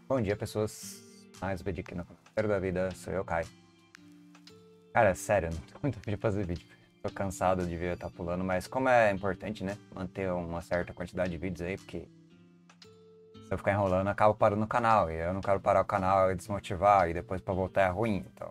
Bom dia, pessoas. Mais um vídeo aqui no Roteiro da Vida, sou eu, Kai. Cara, sério, não tô muito afim de fazer vídeo. Tô cansado de ver estar pulando, mas como é importante, né, manter uma certa quantidade de vídeos aí, porque se eu ficar enrolando, eu acabo parando o canal, e eu não quero parar o canal e desmotivar, e depois pra voltar é ruim, então...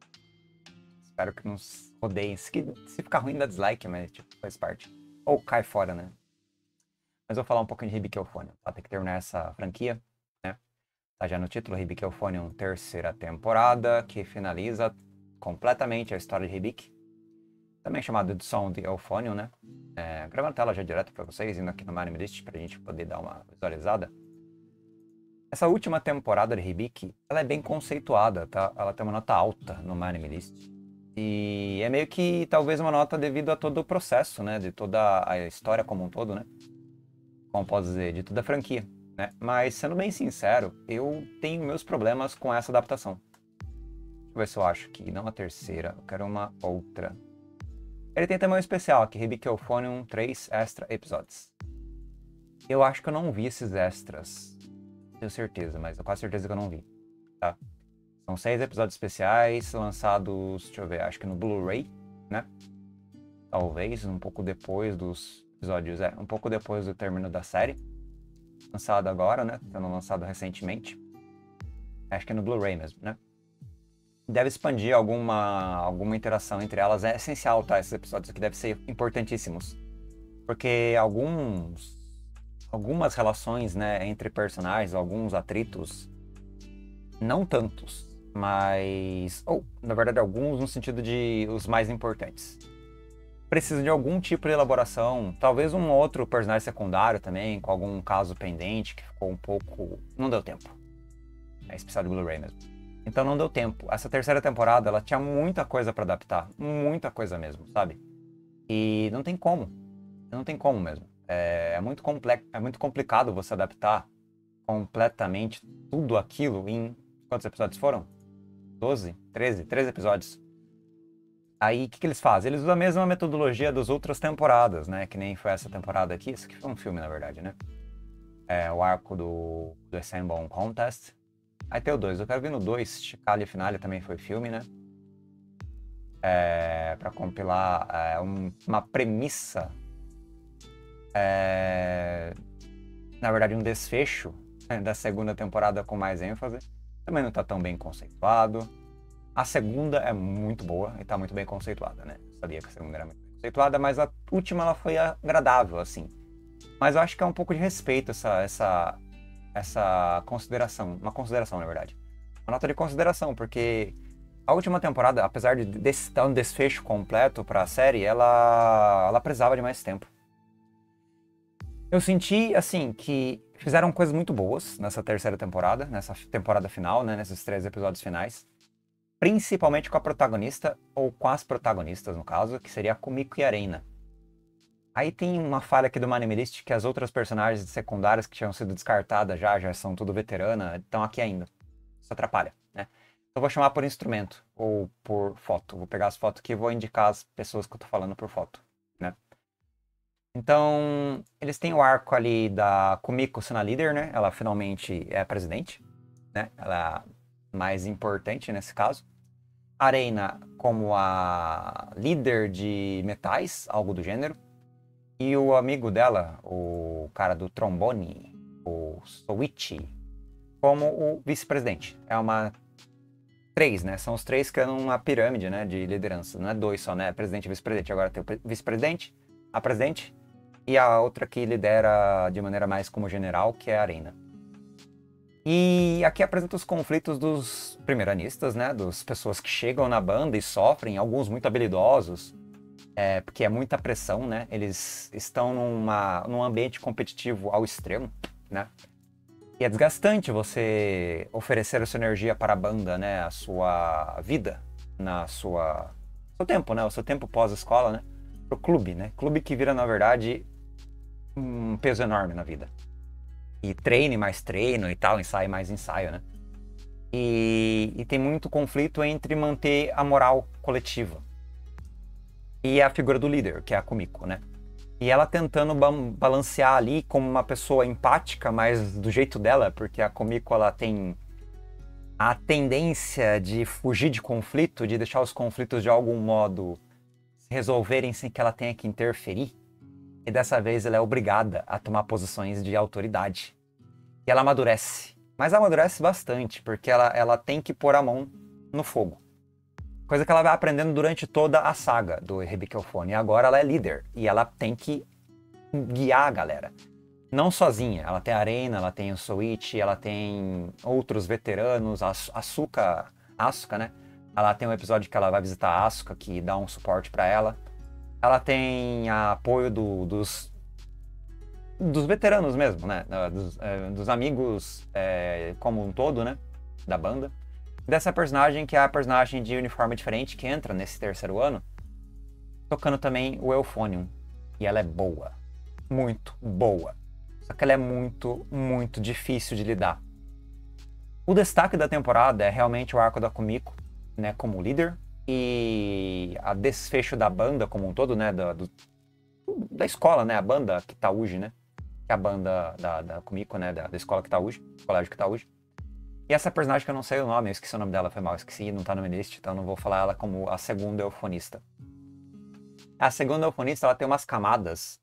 Espero que não odeiem. Se ficar ruim, dá dislike, mas tipo, faz parte. Ou cai fora, né? Mas eu vou falar um pouquinho de Hibiki Euphonium, tá? Tem que terminar essa franquia, né? Tá já no título, Hibiki Euphonium, terceira temporada, que finaliza completamente a história de Hibiki. Também chamado de Som de Euphonium, né? Gravando a tela já direto pra vocês, indo aqui no Anime List pra gente poder dar uma visualizada. Essa última temporada de Hibiki, ela é bem conceituada, tá? Ela tem uma nota alta no Anime List. E é meio que talvez uma nota devido a todo o processo, né? De toda a história como um todo, né? Como posso dizer, de toda a franquia, né? Mas, sendo bem sincero, eu tenho meus problemas com essa adaptação. Deixa eu ver se eu acho que não a terceira, eu quero uma outra. Ele tem também um especial aqui, Hibiki Euphonium 3 Extra Episodes. Eu acho que eu não vi esses extras. Tenho certeza, mas eu quase certeza que eu não vi, tá? São 6 episódios especiais lançados, deixa eu ver, acho que no Blu-ray, né? Talvez um pouco depois dos episódios, um pouco depois do término da série. Lançado agora, né? Sendo lançado recentemente. Acho que é no Blu-ray mesmo, né? Deve expandir alguma interação entre elas. É essencial, tá? Esses episódios aqui devem ser importantíssimos. Porque algumas relações, né, entre personagens, alguns atritos, não tantos, mas... na verdade, alguns no sentido de os mais importantes. Precisa de algum tipo de elaboração, talvez um outro personagem secundário também, com algum caso pendente, que ficou um pouco... não deu tempo. É especial de Blu-ray mesmo. Então não deu tempo. Essa terceira temporada, ela tinha muita coisa pra adaptar, muita coisa mesmo, sabe? E não tem como. Não tem como mesmo. É muito complexo, é muito complicado você adaptar completamente tudo aquilo em... quantos episódios foram? 12? 13 episódios. Aí, o que eles fazem? Eles usam a mesma metodologia das outras temporadas, né? Que nem foi essa temporada aqui. Isso aqui foi um filme, na verdade, né? O arco do Assemble Contest. Aí tem o 2. Eu quero ver no 2. Chicalha Finale também foi filme, né? Pra compilar uma premissa. Na verdade, um desfecho da segunda temporada com mais ênfase. Também não tá tão bem conceituado. A segunda é muito boa e tá muito bem conceituada, né? Eu sabia que a segunda era muito bem conceituada, mas a última ela foi agradável, assim. Mas eu acho que é um pouco de respeito essa consideração. Uma consideração, na verdade. Uma nota de consideração, porque a última temporada, apesar de dar um desfecho completo pra série, ela precisava de mais tempo. Eu senti, assim, que fizeram coisas muito boas nessa terceira temporada, nessa temporada final, né? Nesses 3 episódios finais. Principalmente com a protagonista, ou com as protagonistas, no caso, que seria a Kumiko e a Reina. Aí tem uma falha aqui do Anime List, que as outras personagens secundárias que tinham sido descartadas já são tudo veterana, estão aqui ainda. Isso atrapalha, né? Então eu vou chamar por instrumento, ou por foto. Vou pegar as fotos aqui e vou indicar as pessoas que eu tô falando por foto, né? Então, eles têm o arco ali da Kumiko sendo a líder, né? Ela finalmente é a presidente, né? Ela é a mais importante nesse caso. A Reina como a líder de metais, algo do gênero. E o amigo dela, o cara do trombone, o Soichi, como o vice-presidente. É uma... 3, né? São os 3 que andam uma pirâmide, né, de liderança. Não é 2 só, né? Presidente e vice-presidente. Agora tem o vice-presidente, a presidente e a outra que lidera de maneira mais como general, que é a Reina. E aqui apresenta os conflitos dos primeiranistas, né? Das pessoas que chegam na banda e sofrem, alguns muito habilidosos, porque é muita pressão, né? Eles estão num ambiente competitivo ao extremo, né? E é desgastante você oferecer a sua energia para a banda, né? A sua vida, seu tempo, né? O seu tempo pós-escola, né? Pro clube, né? Clube que vira, na verdade, um peso enorme na vida. E treine mais treino e tal, ensaio mais ensaio, né? E tem muito conflito entre manter a moral coletiva e a figura do líder, que é a Kumiko, né? E ela tentando balancear ali como uma pessoa empática, mas do jeito dela, porque a Kumiko ela tem a tendência de fugir de conflito, de deixar os conflitos de algum modo se resolverem sem que ela tenha que interferir. E dessa vez ela é obrigada a tomar posições de autoridade. E ela amadurece. Mas amadurece bastante, porque ela tem que pôr a mão no fogo. Coisa que ela vai aprendendo durante toda a saga do Rebecca Elfone. E agora ela é líder. E ela tem que guiar a galera. Não sozinha. Ela tem a Arena, ela tem o Soichi, ela tem outros veteranos. A Asuka, né? Ela tem um episódio que ela vai visitar a Asuka, que dá um suporte pra ela. Ela tem apoio dos veteranos mesmo, né? Dos amigos como um todo, né? Da banda. Dessa personagem, que é a personagem de uniforme diferente, que entra nesse terceiro ano, tocando também o Euphonium. E ela é boa. Muito boa. Só que ela é muito, muito difícil de lidar. O destaque da temporada é realmente o arco da Kumiko, né? Como líder. E a desfecho da banda como um todo, né? Da escola, né? A banda Kitauji, né? Que é a banda da Kumiko, né? Da escola Kitauji, Colégio Kitauji. E essa personagem que eu não sei o nome, eu esqueci o nome dela, foi mal, esqueci, não tá no meu list, então não vou falar ela como a segunda eufonista. A segunda eufonista, ela tem umas camadas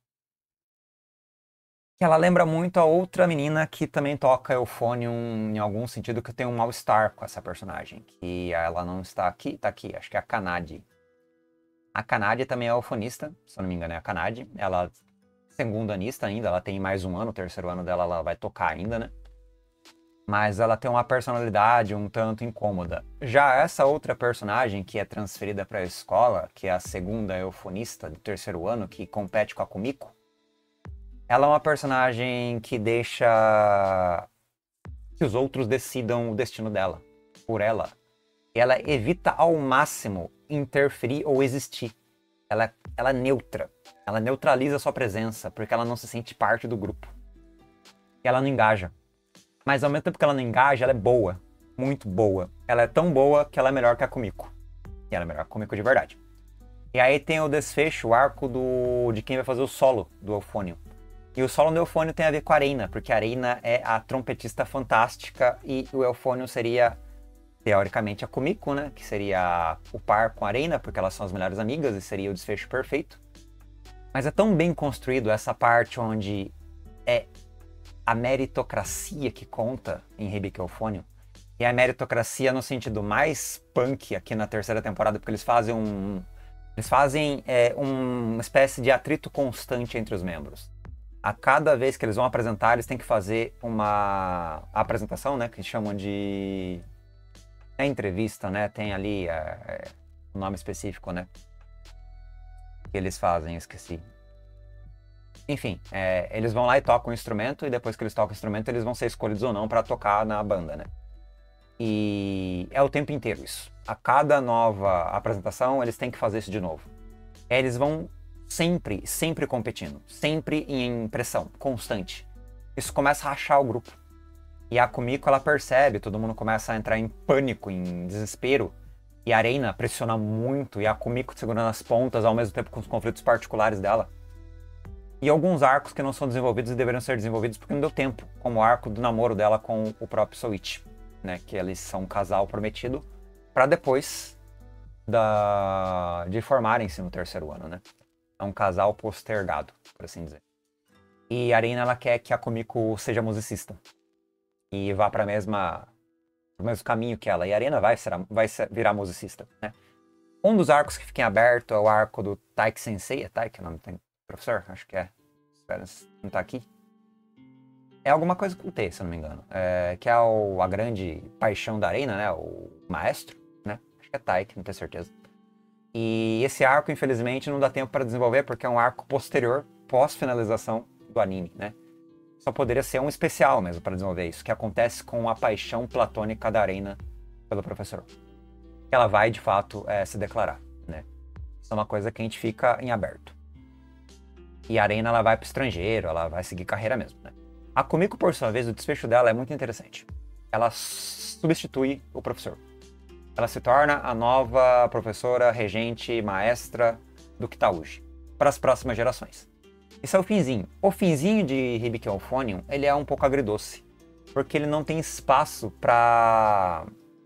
que ela lembra muito a outra menina que também toca Euphonium em algum sentido, que tem um mal-estar com essa personagem. Que ela não está aqui, tá aqui, acho que é a Kanade. A Kanade também é eufonista, se eu não me engano é a Kanade. Ela é segunda anista ainda, ela tem mais um ano, o terceiro ano dela ela vai tocar ainda, né? Mas ela tem uma personalidade um tanto incômoda. Já essa outra personagem que é transferida para a escola, que é a segunda eufonista do terceiro ano, que compete com a Kumiko, ela é uma personagem que deixa que os outros decidam o destino dela, por ela. E ela evita ao máximo interferir ou existir. Ela é neutra. Ela neutraliza a sua presença, porque ela não se sente parte do grupo. E ela não engaja. Mas ao mesmo tempo que ela não engaja, ela é boa. Muito boa. Ela é tão boa que ela é melhor que a Kumiko. E ela é melhor que a Kumiko de verdade. E aí tem o desfecho, o arco de quem vai fazer o solo do Euphonium. E o solo do Euphonium tem a ver com a Arena, porque a Arena é a trompetista fantástica e o Euphonium seria, teoricamente, a Kumiko, né? Que seria o par com a Arena, porque elas são as melhores amigas e seria o desfecho perfeito. Mas é tão bem construído essa parte onde é a meritocracia que conta em Rebecca Euphonium. E a meritocracia no sentido mais punk aqui na terceira temporada, porque eles fazem uma espécie de atrito constante entre os membros. A cada vez que eles vão apresentar, eles têm que fazer uma apresentação, né, que chamam de entrevista, né, tem ali um nome específico, né, que eles fazem, esqueci. Enfim, eles vão lá e tocam o instrumento, e depois que eles tocam o instrumento, eles vão ser escolhidos ou não para tocar na banda, né. E é o tempo inteiro isso. A cada nova apresentação, eles têm que fazer isso de novo. Eles vão sempre competindo, sempre em pressão, constante. Isso começa a rachar o grupo. E a Kumiko, ela percebe, todo mundo começa a entrar em pânico, em desespero. E a Arena pressiona muito, e a Kumiko segurando as pontas, ao mesmo tempo com os conflitos particulares dela. E alguns arcos que não são desenvolvidos e deveriam ser desenvolvidos porque não deu tempo, como o arco do namoro dela com o próprio Soichi, né? Que eles são um casal prometido, para depois de formarem-se no terceiro ano, né? É um casal postergado, por assim dizer. E a Arena, ela quer que a Kumiko seja musicista. E vá para o mesmo caminho que ela. E a Arena vai virar musicista, né? Um dos arcos que fica em aberto é o arco do Taiki Sensei. É Taiki o nome do professor? Acho que é. Espera, não tá aqui. É alguma coisa com T, se eu não me engano. Que é a grande paixão da Arena, né? O maestro, né? Acho que é Taiki, não tenho certeza. E esse arco, infelizmente, não dá tempo para desenvolver, porque é um arco posterior, pós-finalização do anime, né? Só poderia ser um especial mesmo para desenvolver isso, que acontece com a paixão platônica da Arena pelo professor. Ela vai, de fato, se declarar, né? Isso é uma coisa que a gente fica em aberto. E a Arena, ela vai para o estrangeiro, ela vai seguir carreira mesmo, né? A Kumiko, por sua vez, o desfecho dela é muito interessante. Ela substitui o professor. Ela se torna a nova professora, regente, maestra do Kitauji para as próximas gerações. Esse é o finzinho. O finzinho de Hibiki Euphonium, ele é um pouco agridoce. Porque ele não tem espaço pra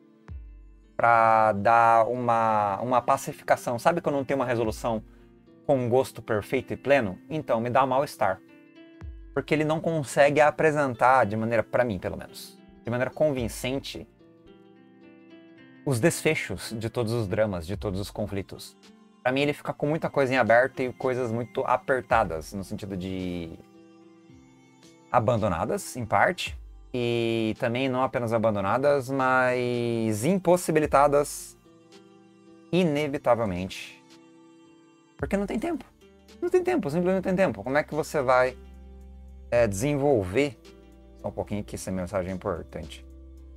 dar uma pacificação. Sabe quando não tem uma resolução com um gosto perfeito e pleno? Então, me dá mal-estar. Porque ele não consegue apresentar de maneira, pra mim pelo menos, de maneira convincente, os desfechos de todos os dramas, de todos os conflitos. Pra mim ele fica com muita coisa em aberto e coisas muito apertadas, no sentido de abandonadas, em parte, e também não apenas abandonadas, mas impossibilitadas inevitavelmente. Porque não tem tempo. Não tem tempo, simplesmente não tem tempo. Como é que você vai desenvolver... Só um pouquinho que essa mensagem é importante.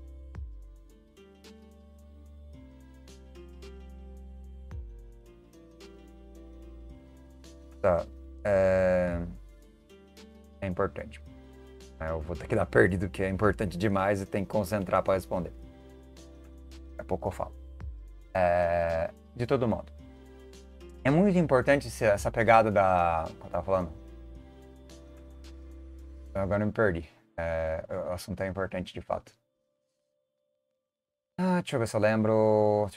Tá. É importante. Eu vou ter que dar perdido, que é importante demais e tem que concentrar para responder. Daqui a pouco eu falo. De todo modo. É muito importante essa pegada da... que eu tava falando. Agora eu me perdi. O assunto é importante de fato. Deixa eu ver se eu lembro.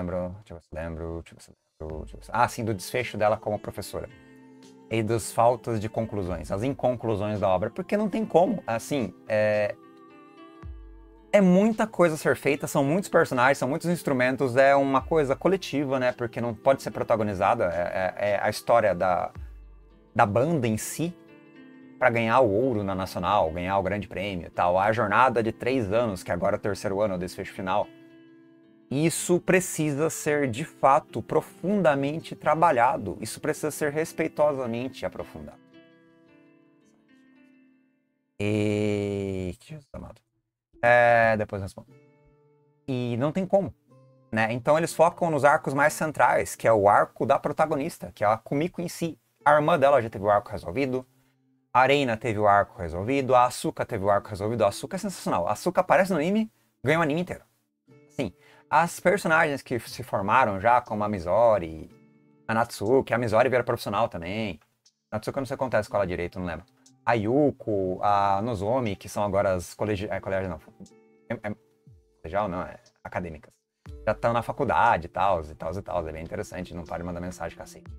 Sim, do desfecho dela como professora. E das faltas de conclusões, as inconclusões da obra, porque não tem como, assim, é muita coisa a ser feita, são muitos personagens, são muitos instrumentos, é uma coisa coletiva, né, porque não pode ser protagonizada, é a história da banda em si, para ganhar o ouro na Nacional, ganhar o grande prêmio e tal, a jornada de 3 anos, que agora é o 3º ano, o desfecho final. Isso precisa ser, de fato, profundamente trabalhado. Isso precisa ser respeitosamente aprofundado. Que Jesus amado. Depois eu respondo. E não tem como, né? Então eles focam nos arcos mais centrais, que é o arco da protagonista, que é a Kumiko em si. A irmã dela já teve o arco resolvido. A Reina teve o arco resolvido. A Asuka teve o arco resolvido. A Asuka é sensacional. A Asuka aparece no anime, ganha o anime inteiro. Sim. As personagens que se formaram já, como a Misori, a Natsuki, a Misori vira profissional também. A Natsuki eu não sei quanto é a escola direito, não lembro. A Yuko, a Nozomi, que são agora as colegiais não. Colegial não, acadêmicas. Já estão na faculdade e tal. É bem interessante, não para de mandar mensagem, cacete.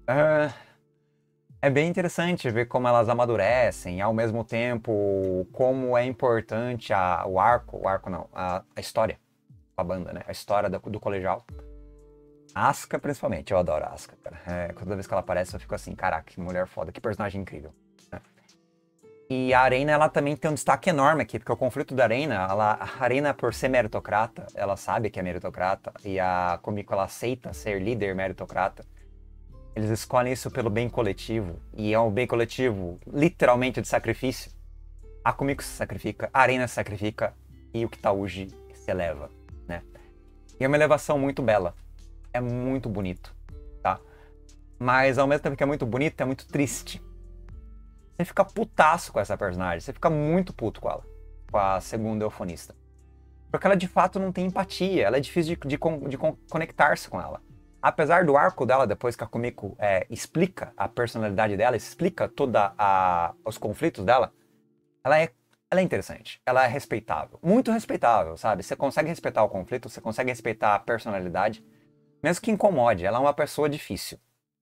É bem interessante ver como elas amadurecem, ao mesmo tempo como é importante a história. A banda, né? A história do colegial. A Asuka, principalmente. Eu adoro a Asuka, cara. Toda vez que ela aparece, eu fico assim, caraca, que mulher foda, que personagem incrível. Né? E a Reina, ela também tem um destaque enorme aqui, porque o conflito da Reina, a Reina, por ser meritocrata, ela sabe que é meritocrata, e a Kumiko, ela aceita ser líder meritocrata. Eles escolhem isso pelo bem coletivo, e é um bem coletivo, literalmente, de sacrifício. A Kumiko se sacrifica, a Reina se sacrifica, e o Kitauji se eleva. Né? E é uma elevação muito bela. É muito bonito, tá? Mas ao mesmo tempo que é muito bonito, é muito triste. Você fica putaço com essa personagem. Você fica muito puto com ela. Com a segunda eufonista. Porque ela de fato não tem empatia. Ela é difícil de conectar-se com ela. Apesar do arco dela, depois que a Kumiko explica a personalidade dela, explica todos os conflitos dela, ela é interessante, ela é respeitável, muito respeitável, sabe? Você consegue respeitar o conflito, você consegue respeitar a personalidade, mesmo que incomode, ela é uma pessoa difícil,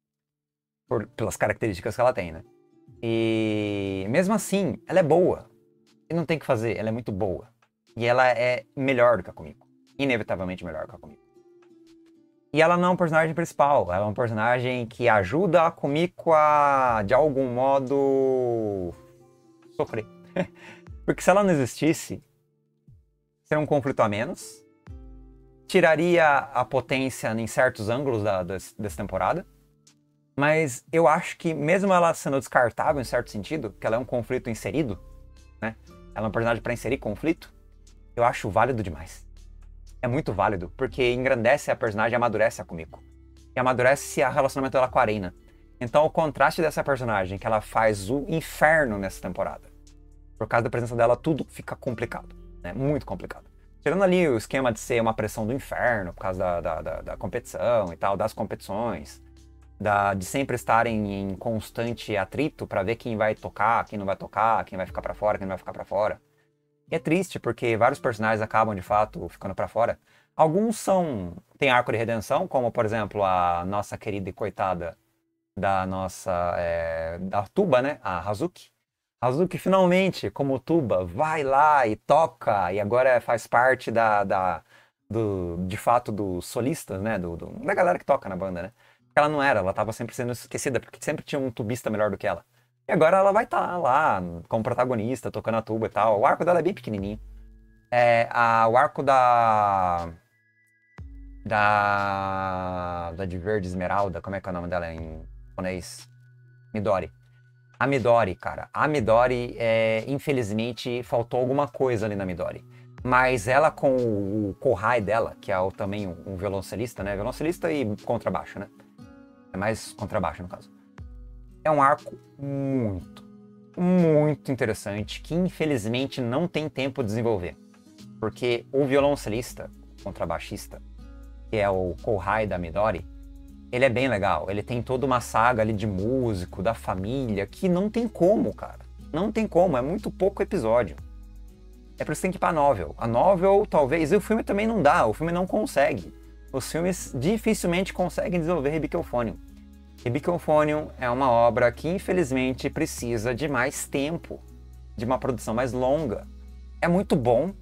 pelas características que ela tem, né? E mesmo assim, ela é boa, e não tem o que fazer, ela é muito boa. E ela é melhor do que a Kumiko, inevitavelmente melhor que a Kumiko. E ela não é um personagem principal, ela é um personagem que ajuda a Kumiko a, de algum modo, sofrer. Porque se ela não existisse, seria um conflito a menos, tiraria a potência em certos ângulos dessa temporada, mas eu acho que mesmo ela sendo descartável em certo sentido, que ela é um conflito inserido, né? Ela é um personagem para inserir conflito, eu acho válido demais. É muito válido, porque engrandece a personagem e amadurece a Kumiko. E amadurece o relacionamento dela com a Reina. Então o contraste dessa personagem, que ela faz o inferno nessa temporada, por causa da presença dela, tudo fica complicado, né? Muito complicado. Tirando ali o esquema de ser uma pressão do inferno, por causa da competição e tal, das competições. de sempre estarem em constante atrito pra ver quem vai tocar, quem não vai tocar, quem vai ficar pra fora, quem não vai ficar pra fora. E é triste, porque vários personagens acabam, de fato, ficando pra fora. Alguns têm arco de redenção, como, por exemplo, a nossa querida e coitada da Tuba, né? A Hazuki. Hazuki finalmente, como Tuba, vai lá e toca, e agora faz parte de fato, dos solistas, né? Da galera que toca na banda, né? Porque ela não era, ela tava sempre sendo esquecida, porque sempre tinha um tubista melhor do que ela. E agora ela vai estar lá, como protagonista, tocando a tuba e tal. O arco dela é bem pequenininho. O arco da de verde esmeralda, como é que é o nome dela em japonês? Midori. A Midori, cara. A Midori, infelizmente, faltou alguma coisa ali na Midori. Mas ela com o Kohai dela, que é também um violoncelista, né? Violoncelista e contrabaixo, né? É mais contrabaixo, no caso. É um arco muito, muito interessante, que infelizmente não tem tempo de desenvolver. Porque o violoncelista, o contrabaixista, que é o Kohai da Midori, ele é bem legal. Ele tem toda uma saga ali de músico, da família, que não tem como, cara. Não tem como, é muito pouco episódio. É por isso que tem que ir pra novel. A novel, talvez, e o filme também não dá, o filme não consegue. Os filmes dificilmente conseguem desenvolver Hibiki Euphonium. Hibiki Euphonium é uma obra que, infelizmente, precisa de mais tempo, de uma produção mais longa. É muito bom,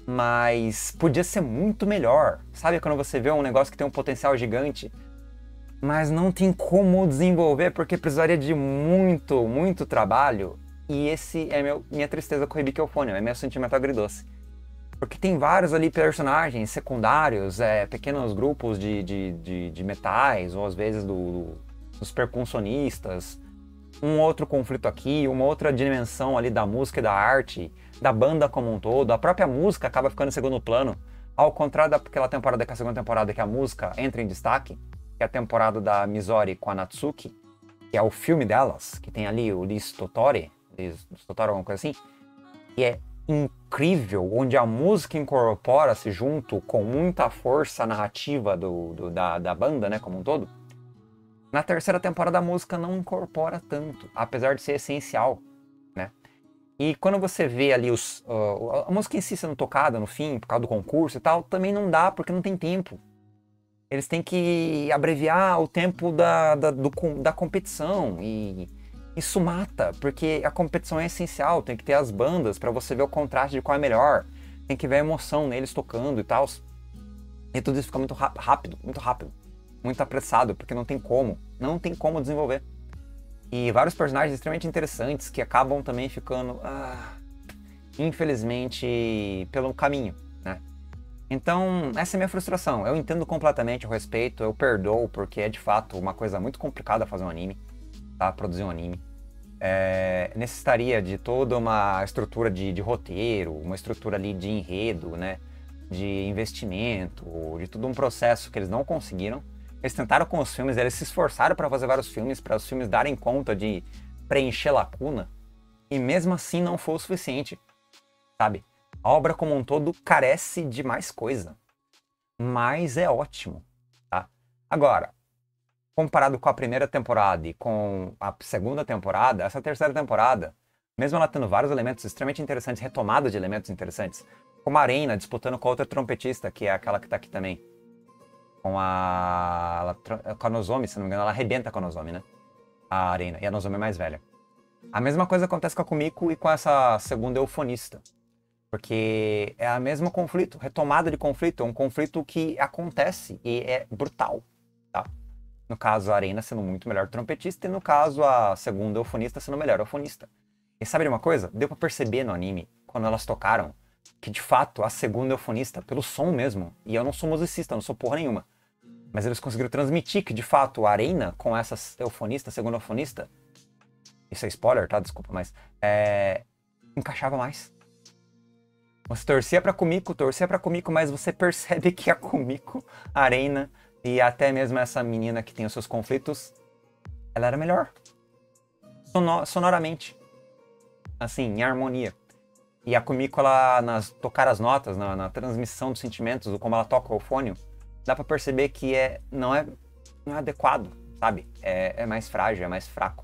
mas podia ser muito melhor. Sabe quando você vê um negócio que tem um potencial gigante, mas não tem como desenvolver porque precisaria de muito, muito trabalho? E esse é minha tristeza com o Hibiki Euphonium, é meu sentimento agridoce. Porque tem vários ali personagens secundários, pequenos grupos de metais, ou às vezes dos percussionistas, um outro conflito aqui, uma outra dimensão ali da música e da arte, da banda como um todo. A própria música acaba ficando em segundo plano, ao contrário daquela temporada, que é a segunda temporada, que a música entra em destaque, que é a temporada da Misori com a Natsuki, que é o filme delas, que tem ali o Liz Tottori, alguma coisa assim, e é incrível, onde a música incorpora-se junto com muita força narrativa da banda, né, como um todo. Na terceira temporada a música não incorpora tanto, apesar de ser essencial, né? E quando você vê ali a música em si sendo tocada no fim, por causa do concurso e tal, também não dá, porque não tem tempo. Eles têm que abreviar o tempo da competição, e isso mata, porque a competição é essencial, tem que ter as bandas para você ver o contraste de qual é melhor, tem que ver a emoção neles tocando e tal. E tudo isso fica muito rápido, muito apressado, porque não tem como desenvolver. E vários personagens extremamente interessantes que acabam também ficando, infelizmente, pelo caminho, né? Então, essa é a minha frustração. Eu entendo completamente o respeito, eu perdoo, porque é de fato uma coisa muito complicada fazer um anime, tá? Produzir um anime. Necessitaria de toda uma estrutura de roteiro, uma estrutura ali de enredo, né? De investimento, de todo um processo que eles não conseguiram. Eles tentaram com os filmes, eles se esforçaram para fazer vários filmes, para os filmes darem conta de preencher lacuna, e mesmo assim não foi o suficiente, sabe? A obra como um todo carece de mais coisa, mas é ótimo, tá? Agora, comparado com a primeira temporada e com a segunda temporada, essa terceira temporada, mesmo ela tendo vários elementos extremamente interessantes, retomada de elementos interessantes, como a Reina disputando com a outra trompetista, que é aquela que tá aqui também, com a Nozomi, se não me engano, ela arrebenta com a Nozomi, né? A Reina, e a Nozomi é mais velha. A mesma coisa acontece com a Kumiko e com essa segunda eufonista. Porque é o mesmo conflito, retomada de conflito, é um conflito que acontece e é brutal, tá? No caso, a Arena sendo muito melhor trompetista e no caso, a segunda eufonista sendo melhor eufonista. E sabe de uma coisa? Deu pra perceber no anime, quando elas tocaram, que de fato a segunda eufonista, pelo som mesmo, e eu não sou musicista, não sou porra nenhuma, mas eles conseguiram transmitir que de fato a Arena com essa eufonista, segunda eufonista, isso é spoiler, tá? Desculpa, mas encaixava mais. Você torcia pra Kumiko, mas você percebe que a Kumiko, a Reina e até mesmo essa menina que tem os seus conflitos, ela era melhor. Sonoramente. Assim, em harmonia. E a Kumiko, ela, tocar as notas, na transmissão dos sentimentos, como ela toca o fone, dá pra perceber que não é adequado, sabe? É mais frágil, é mais fraco.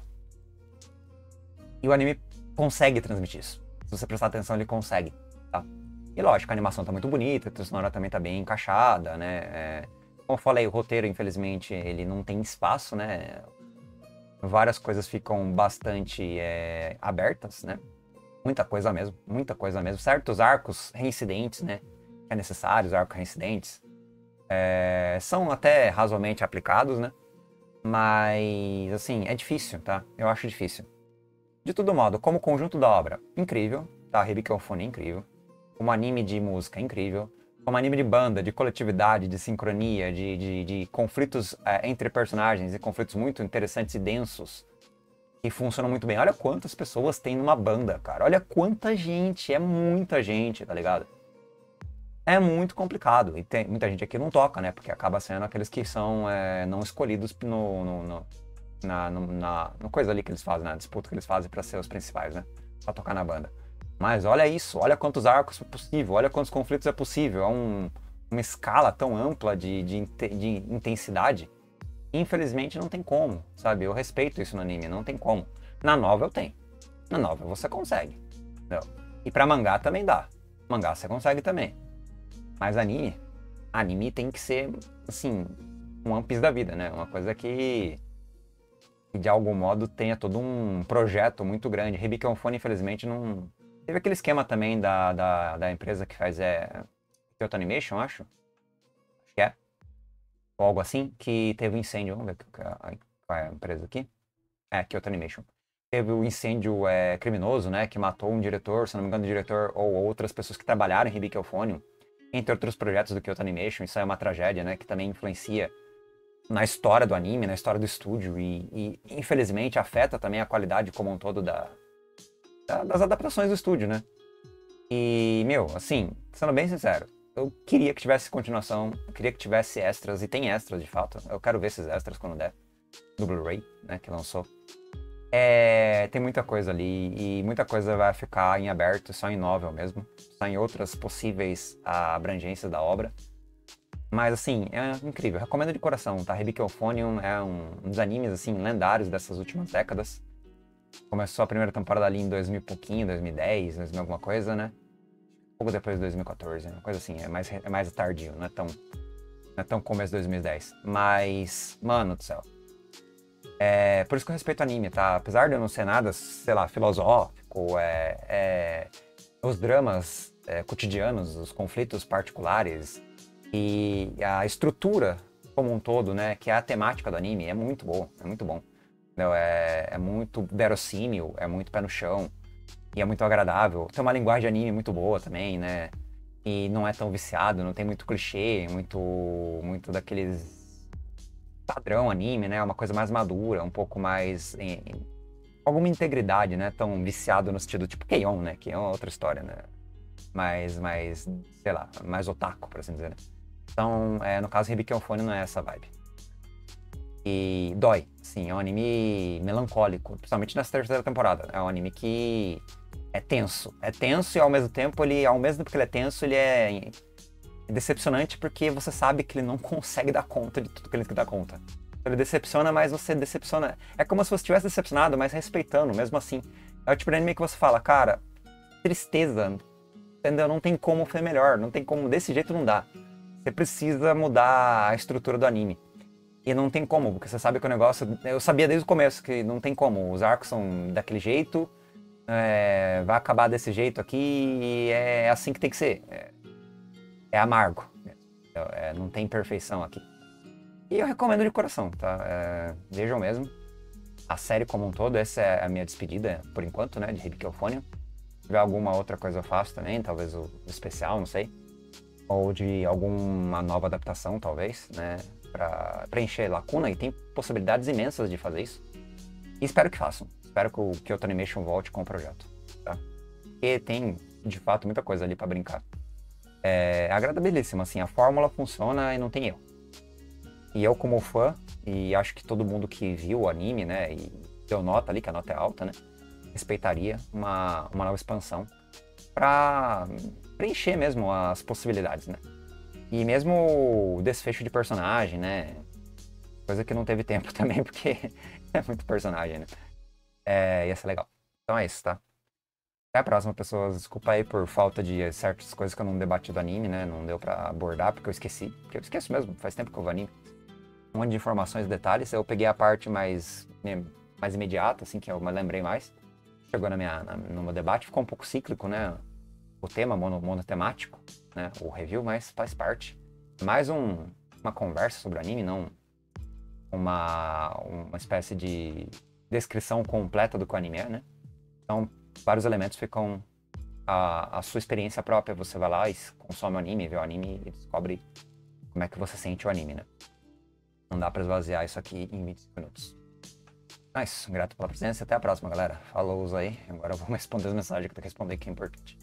E o anime consegue transmitir isso. Se você prestar atenção, ele consegue, tá? E lógico, a animação tá muito bonita, a trilha sonora também tá bem encaixada, né? Como eu falei, o roteiro, infelizmente, ele não tem espaço, né? Várias coisas ficam bastante abertas, né? Muita coisa mesmo, muita coisa mesmo. Certos arcos reincidentes, né? Que é necessários, arcos reincidentes, são até razoavelmente aplicados, né? Mas, assim, é difícil, tá? Eu acho difícil. De todo modo, como conjunto da obra, incrível, tá? Hibiki Ofune, incrível. Como anime de música, incrível. Como anime de banda, de coletividade, de sincronia, de conflitos entre personagens e conflitos muito interessantes e densos, que funcionam muito bem. Olha quantas pessoas tem numa banda, cara. Olha quanta gente, é muita gente, tá ligado? É muito complicado. E tem muita gente aqui não toca, né? Porque acaba sendo aqueles que são não escolhidos no coisa ali que eles fazem, na disputa que eles fazem pra ser os principais, né? Pra tocar na banda. Mas olha isso, olha quantos arcos é possível, olha quantos conflitos é possível. É uma escala tão ampla de intensidade. Infelizmente não tem como, sabe? Eu respeito isso no anime, não tem como. Na novel tem. Na novel você consegue. Entendeu? E pra mangá também dá. Mangá você consegue também. Mas anime tem que ser, assim, um One Piece da vida, né? Uma coisa que de algum modo tenha todo um projeto muito grande. Hibiki Ofune, infelizmente, não... Teve aquele esquema também da empresa que faz Kyoto Animation, acho. Acho que é. Ou algo assim, que teve um incêndio. Vamos ver qual é a empresa aqui. Kyoto Animation. Teve o incêndio criminoso, né? Que matou um diretor, se não me engano, o diretor ou outras pessoas que trabalharam em Hibiki Ofune, entre outros projetos do Kyoto Animation. Isso é uma tragédia, né? Que também influencia na história do anime, na história do estúdio e infelizmente afeta também a qualidade como um todo das adaptações do estúdio, né? E, meu, assim, sendo bem sincero, eu queria que tivesse continuação, eu queria que tivesse extras, e tem extras de fato. Eu quero ver esses extras quando der, do Blu-ray, né, que lançou. Tem muita coisa ali, e muita coisa vai ficar em aberto, só em novel mesmo, só em outras possíveis abrangências da obra. Mas, assim, é incrível. Recomendo de coração, tá? Hibiki Ofune é um dos animes, assim, lendários dessas últimas décadas. Começou a primeira temporada ali em 2000 e pouquinho, 2010, 2000 alguma coisa, né? Pouco depois de 2014, uma coisa assim. É mais tardio, não é tão começo de 2010. Mas, mano do céu. Por isso que eu respeito anime, tá? Apesar de eu não ser nada, sei lá, filosófico, os dramas cotidianos, os conflitos particulares e a estrutura como um todo, né, que é a temática do anime, é muito boa, é muito bom. É muito verossímil, é muito pé no chão e é muito agradável. Tem uma linguagem de anime muito boa também, né? E não é tão viciado, não tem muito clichê, muito daqueles padrão anime, né? Uma coisa mais madura, um pouco mais alguma integridade, né? Tão viciado no sentido tipo Keion, né? Keion é outra história, né? Mais, sei lá, mais otaku, por assim dizer, né? Então, no caso, Hibiki Ofune não é essa vibe. E dói, sim, é um anime melancólico, principalmente nessa terceira temporada. É um anime que é tenso. É tenso e ao mesmo tempo que ele é tenso, ele é decepcionante porque você sabe que ele não consegue dar conta de tudo que ele dá conta. Ele decepciona, mas você decepciona. É como se você estivesse decepcionado, mas respeitando, mesmo assim. É o tipo de anime que você fala, cara, tristeza, entendeu? Não tem como ser melhor, não tem como, desse jeito não dá. Você precisa mudar a estrutura do anime. E não tem como, porque você sabe que o negócio... Eu sabia desde o começo que não tem como. Os arcos são daquele jeito, vai acabar desse jeito aqui e é assim que tem que ser. É amargo. Não tem perfeição aqui. E eu recomendo de coração, tá? Vejam mesmo. A série como um todo, essa é a minha despedida, por enquanto, né? De Hibiki Ofune. Se tiver alguma outra coisa eu faço também, talvez o especial, não sei. Ou de alguma nova adaptação, talvez, né? Pra preencher lacuna, e tem possibilidades imensas de fazer isso. E espero que façam. Espero que o Kyoto Animation volte com o projeto, tá? Porque tem, de fato, muita coisa ali pra brincar. É agradabilíssimo, assim, a fórmula funciona e não tem erro. E eu, como fã, e acho que todo mundo que viu o anime, né, e deu nota ali, que a nota é alta, né, respeitaria uma nova expansão pra preencher mesmo as possibilidades, né. E mesmo o desfecho de personagem, né, Coisa que não teve tempo também, porque é muito personagem, né? Ia ser legal. Então é isso, tá? Até a próxima, pessoas. Desculpa aí por falta de certas coisas que eu não debati do anime, né? Não deu pra abordar, porque eu esqueci. Porque eu esqueço mesmo, faz tempo que eu vou anime. Um monte de informações, detalhes. Eu peguei a parte mais, né, mais imediata, assim, que eu me lembrei mais. Chegou no meu debate, ficou um pouco cíclico, né? O tema monotemático, né? O review, mas faz parte. Mais uma conversa sobre o anime, não uma espécie de descrição completa do que o anime é, né? Então, vários elementos ficam a sua experiência própria. Você vai lá e consome o anime, vê o anime e descobre como é que você sente o anime, né? Não dá pra esvaziar isso aqui em 25 minutos. Mas, grato pela presença e até a próxima, galera. Falou aí. Agora eu vou responder as mensagens que eu tenho que responder, que é importante.